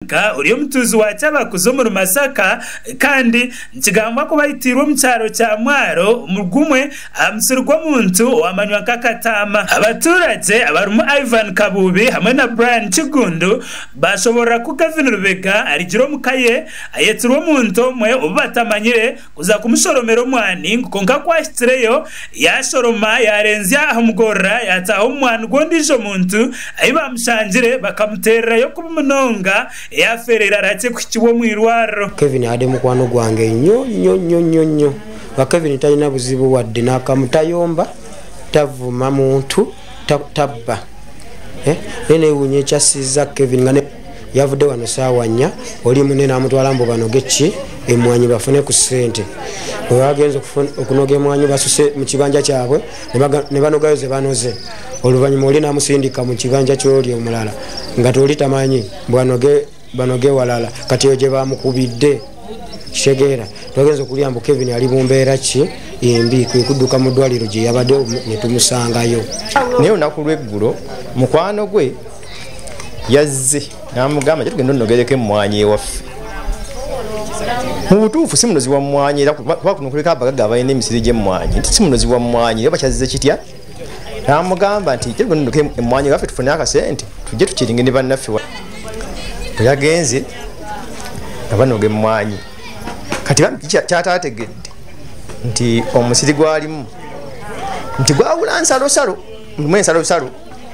uri omutuzi wa Kyabakuza omuri Masaka kandi nkigamba ko bayitirwa mu cyaro cya Mwaro umugumwe amusirwa muntu wamanywa kakatama. Abaturage abarumu Ivan Kabubi hamwe na Brian Kigundu bashobora kugavina Rubega arigiro mukaye ayetirwa muntu mwe ubatamanyire kuza kumushoromera omwaani konka kwashitireyo yashoroma yarenzya ahamugorra yataho omwaani gondijo muntu ayibamushangire bakamutererayo kumunonga yaferera rate kukiwo mwirwaro. Kevin ade mukwano gwange nnyo ba Kevin talina buzibu wadde nakamutayomba tavuma muntu tabba nene wunye kyasiza Kevin ngane yavudde wano sawanya oli munene amutwala mbo banogechi emwanyi bafune ku sente bagenze okunoga emwanyi basuse mu kibanja kyabwe ne banogayo ze banoze oluvanyuma oli namusindika mu kibanja kyoli omulala nga toli tamanyi banoge walala kati oje bamukubidde kitegeera twagenze okulyambo Kevin ali bumbeera ki embi kwekudduka mu ddwaliro gye yabadde ne tumusangayo naye olunaku lw'eggulo mukwano gwe yazze namugamba kye tugenda onnogereko emmwanyi ewaffe mu butuufu si munozi wa mmwanyi era kuba kuno kuliko abagagga abalina emisiri gy'emmwanyi nti si munozi wa mmwanyi era bakyazze kitya namugamba nti kye tugenda onnogereko emmwanyi ewaffe tufune akasente tujje tukiringe ne bannaffe bwe yagenze nga banoga emmwanyi kati kyataategedde nti omusiri gwalimu nti gwawula nsalosalo mwe nsalosalo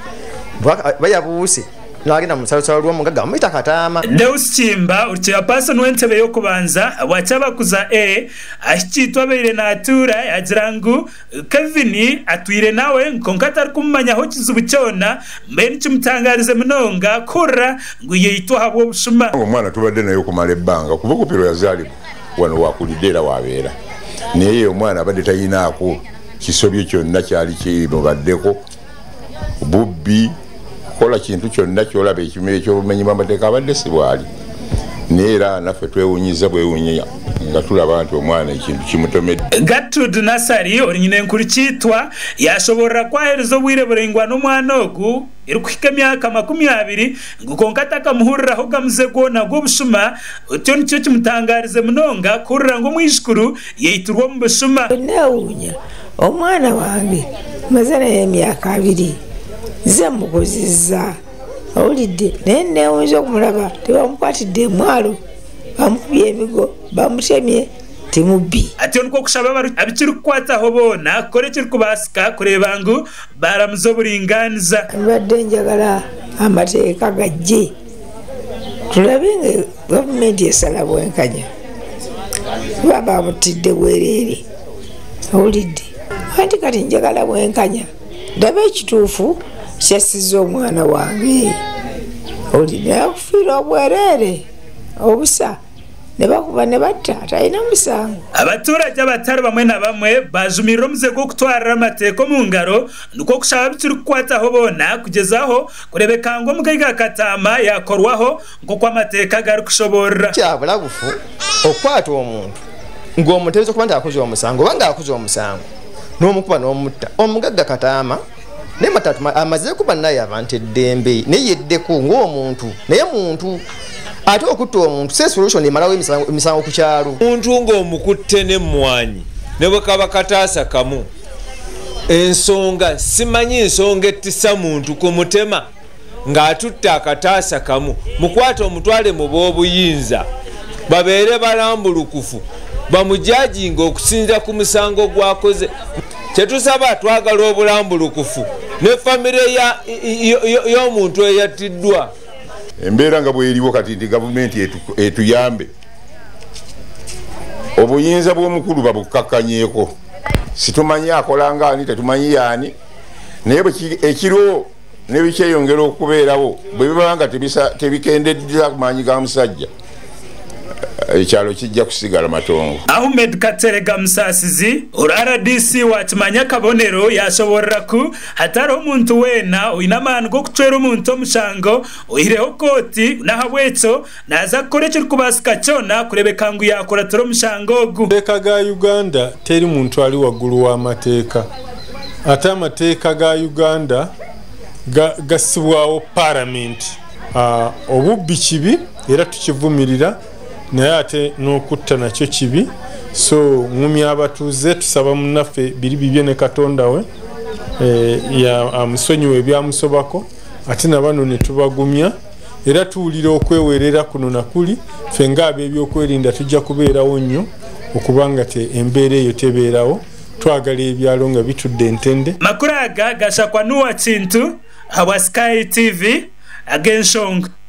bayabuuse nagenda mu nsalosalo lw'omugagga bamuyita Kataama. Deus Chimba uchairperson w'entebe y'okubanza wa Kyabakuza ashikitwa beire natura yagira ngu Kevin atwire nawe nkonka atari kumumanyaho kizibu kyona mbere kimutangarize munonga kurra ngu yeyitwa ahabw'okushoroma. Omwana tubadde nayo kumala ebbanga kuva ku piro yazaalibwa wano wakulidde era wabeera naye omwana abadde tayinaako kisobyo kyonna kyali kimubaddeko bubbi kola kintu kyonna kyolaba ekimere ky'obumenyi bw'amateeka abadde si bwali naye era naffe twewunyiza bwewunya nga tulaba nti omwana ekintu kimutomedde. Gertrude Nasari olinyina enkulu kitwa yashoborera kwahereza obwire burengwa n'omwana ogu irikuhika emyaka 20 ngukonka atakamuhuriraho gamuze gwona gw'obushuma otyo nicyo kimutangarize munonga kurira ngo omwishukuru yeitirwa mu bushuma. Nawunya omwana wange maze naye emyaka 2 ze mugoziza olidde naye newunza okumulaba tebamukwatidde Mwalo bamukubye emigo bamutemye temubbi. Atyo niko kushaba abikiri kukwataho bona kore kiri kubasika kureba ngu baramuza oburinganiza. Mbadde njagala amateeka gajje tulabe nga gavumenti esala bwenkanya baba bamutidde bwereere olidde anti kati njagala bwenkanya ndabe ekituufu kyasiza omwana wange olidde akufiira obwereere obusa nebakuba nebatta talina musango. Abaturage abatari bamwe na bamwe bajumirira omuze gw'okutwarira amateeka omu ngaro niko kushaba bikiri kukwataho bona kugezaho kurebeka ngu omugaiga Kataama yakorwaho nk'oku amateeka gari kushoborera. Kyabulabufu okukwata omuntu ng'omuteezo okuba nti akoze omusango oba ng'akoze omusango n'omukuba n'omutta omugagga Kataama ne matatu amaze kuba naye abantu eddembe naye yeddeko ng'omuntu naye muntu ate okutta omuntu se solution emalawo emisango ku kyalo. Omuntu ng'omukutte n'emmwanyi ne bwe kaba kataasa kamu ensonga simanyi ensonga ettisa muntu ku mutema ng'atutte akataasa kamu mukwate omutwale mu b'obuyinza babeere balambulukufu bamujajinga okusinza ku musango gwakoze. Kyetusaba twagala obulambulukufu ne famire y'omuntu eyattiddwa. Embeera nga bweriwo kati nti gavumenti etuyambe obuyinza bw'omukulu babukakkanyeeko situmanyi akola ngaani tetumanyi yaani naye ekiriwo nebikyeyongera okubeerawo bwe bibaba nga tebikendedda ku maanyi ga musajja ekyalo kijja kusigala matongo. Ahmed Katerega Musasizi RDC wakimanya kabonero yashoborera ku hatari omuntu wena oyina amaani g'okutwera omuntu omushango oyireho koti nahabwekyo naza kukora ekiri kubasika kyona kurebeka ngu yakora tera omushango ogu. Amateeka ga Uganda teri muntu ali waggulu w'amateeka ate amateeka ga Uganda gasibwawo parliament obubbi kibi era tukivumirira naye ate n'okutta nakyo kibi so ngumya abatuuze tusaba munnaffe biri bibye ne Katonda we amusonyiwa ebyamusobako ate nabano ne tubagumya era tuwulira okwewerera kuno nakuli ffe ng'ab'ebyokwerinda tujja kubeerawo nnyo okubanga embeera eyo tebeerawo twagala ebyalo nga bitudde entende. Makuru aga gashakwanuwa kintu habwa Sky TV ag'enshonga.